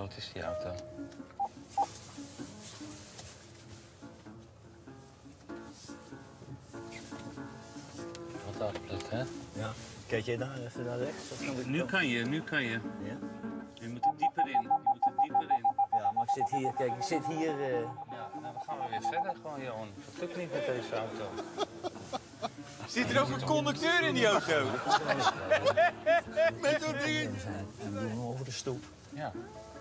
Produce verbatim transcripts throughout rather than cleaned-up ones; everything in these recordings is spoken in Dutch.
oud is die auto? Wat afplet, hè? Ja. Kijk jij daar even naar rechts? Of naar Nu kan je, nu kan je. Ja? Je moet er dieper in. Je moet er dieper in. Ja, maar ik zit hier, kijk, ik zit hier... Uh... Ja, nou, dan gaan we weer verder gewoon, Johan. Dat lukt niet met deze auto. Zit er ook een conducteur in die auto? Met zo'n ding. En we doen hem over de stoep. Ja.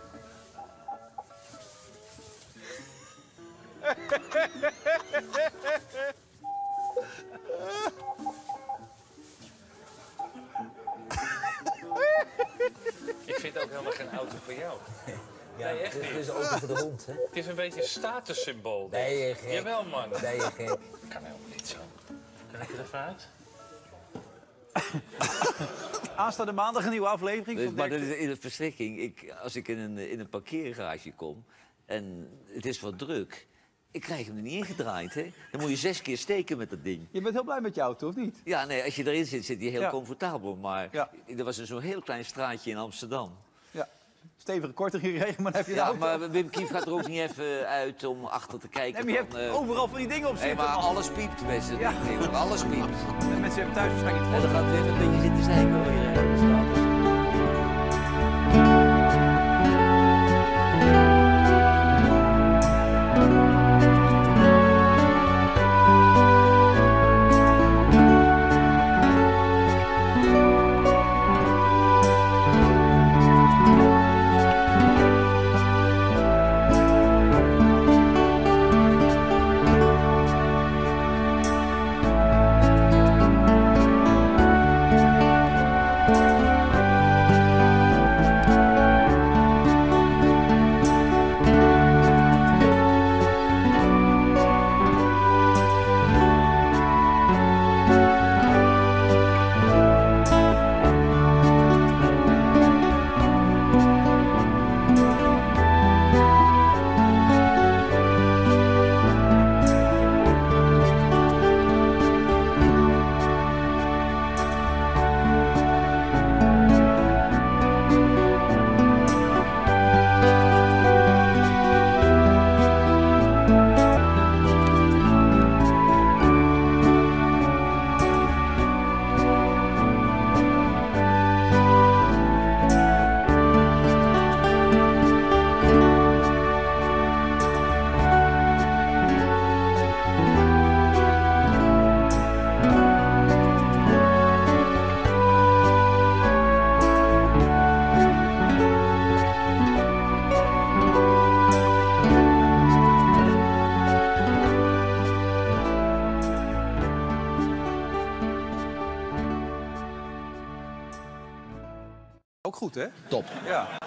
Ik vind ook helemaal geen auto voor jou. Ja, Nee, echt dit niet. is een auto voor de hond, hè? Het is een beetje een statussymbool. dit. Nee, je gek. Jawel, man. Nee, je gek. Dat kan helemaal niet zo. Kan ik er even uit? Aanstaande maandag een nieuwe aflevering Dus, van maar dat Dirk. is in de verstrikking. Ik, als ik in een, in een parkeergarage kom en het is wat druk, ik krijg hem er niet ingedraaid, hè? Dan moet je zes keer steken met dat ding. Je bent heel blij met je auto, of niet? Ja, nee, als je erin zit, zit hij heel Ja. comfortabel. Maar Ja. er was een zo'n heel klein straatje in Amsterdam. Ja. Stevige korting gekregen, maar dan heb je de Ja, auto. maar Wim Kief gaat er ook niet even uit om achter te kijken. Nee, maar je hebt van, eh, overal van die dingen op nee, zitten. maar man. alles piept bij ze. Ja. Alles piept. En mensen hebben thuis waarschijnlijk En niet dan gaat Wim een beetje zitten zeiken hoor, hier in de straat. Ook goed, hè? Top. Ja.